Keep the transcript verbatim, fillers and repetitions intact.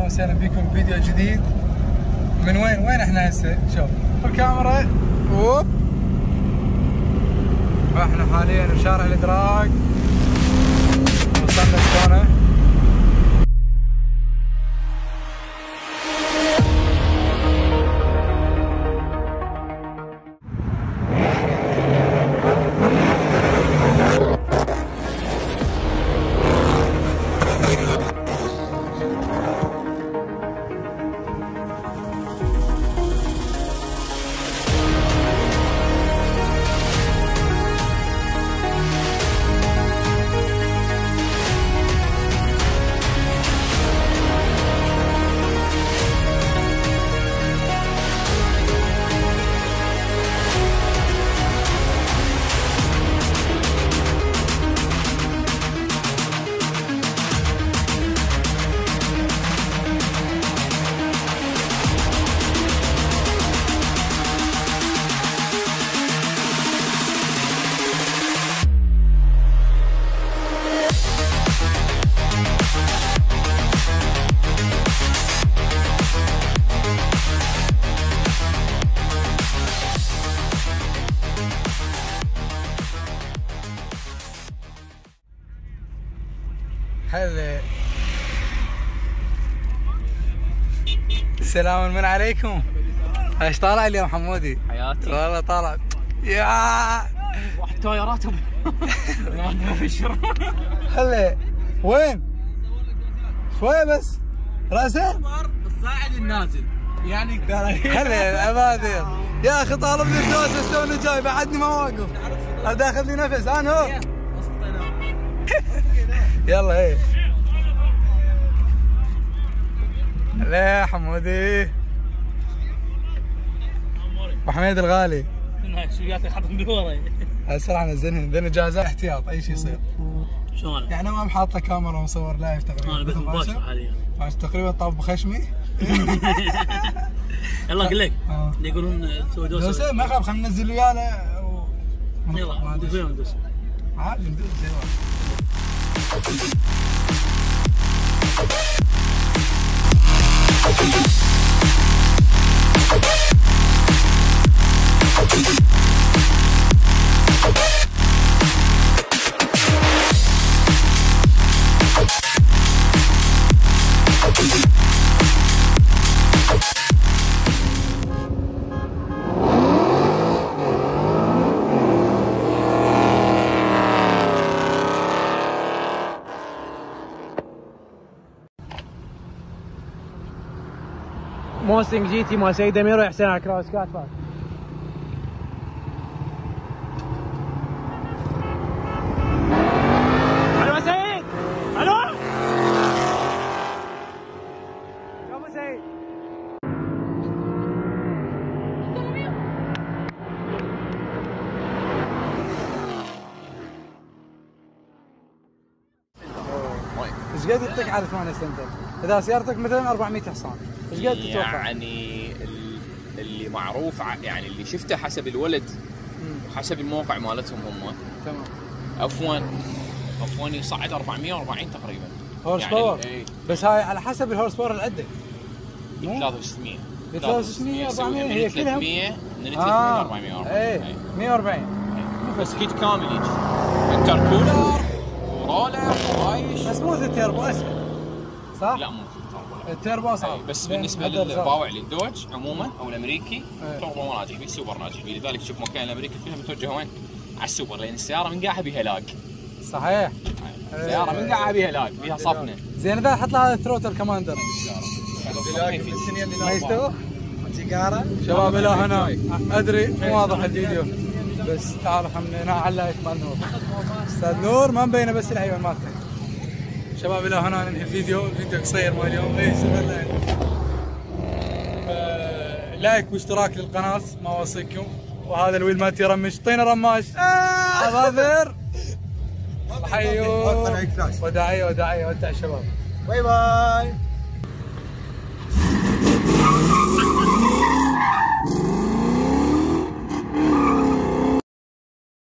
اهلا وسهلا بكم بفيديو جديد. من وين وين احنا هسه؟ شوف الكاميرا. اوب احنا حاليا بشارع الادراك، وصلنا السونة. هلا السلام من عليكم. ايش طالع اليوم حمودي؟ حياتي والله طالع يا واحد تايراتهم ما في شر. هلا وين؟ شوية بس راسين الصاعد النازل يعني هلا العبادر يا اخي طالبني فلوس شلون جاي بعدني ما واقف داخل لي نفس انا هو. يلا ايه لا يا حمودي وحميد الغالي شو جاتك حاط بدوري هسه راح نزلهن ذن جاهزة احتياط اي شيء يصير. شلون؟ يعني ما حاطه كاميرا ومصور لايف تقريبا. انا بس مباشر حاليا تقريبا طاب بخشمي. يلا اقول لك يقولون تسوي دوسه دوسه ما يخاف خلينا ننزل ويانا. يلا ندوس وياهم ندوس عادي ندوس زي موستنج جي تي مال سيد امير وحسين على كراوس كات فات. الو سيد، الو يا ابو سيد. ايش قد يعطيك على ثمانية سنتر؟ اذا سيارتك مثلا أربعمية حصان ايش قد تتوقع؟ يعني اللي معروف يعني اللي شفته حسب الولد وحسب الموقع مالتهم هم. تمام. اف واحد اف واحد يصعد أربعمية وأربعين تقريبا هورس يعني باور. ايه. بس هاي على حسب الهورس باور اللي عندك. ثلاثة وستمية ثلاثة وستمية أربعمية هي كلها ثلاثمية من ثلاثمية أربعمية وأربعين. ايه مية وأربعين. بس كيت كامل يجي انتركولر ورولر ورايش. بس مو التيربو اسهل صح؟ لا مو التيربو اصعب. بس بالنسبه للباوع للدوج عموما او الامريكي توربو ما ناجح فيه، السوبر ناجح فيه. لذلك تشوف مكان الامريكي كلها متوجهه وين؟ على السوبر، لان السياره من قاعها بيها لاج. صحيح. السياره من قاعها بيها لاج، بيها صفنه. زين اذا حط لها هذا الثروتل كماندر ما يستوي؟ سيجاره شباب الى هنا ادري مو واضح الفيديو بس تعالوا خلينا على اللايف مال نور. استاذ نور ما مبينه بس الحيوان مالته. شباب الى هنا ننهي الفيديو، الفيديو قصير مال اليوم. اي سبب لايك واشتراك للقناه ما اوصيكم. وهذا الويل مالتي يرمش، طينا رماش عباذر. حيو وداعيه وداعيه وداع الشباب. باي باي.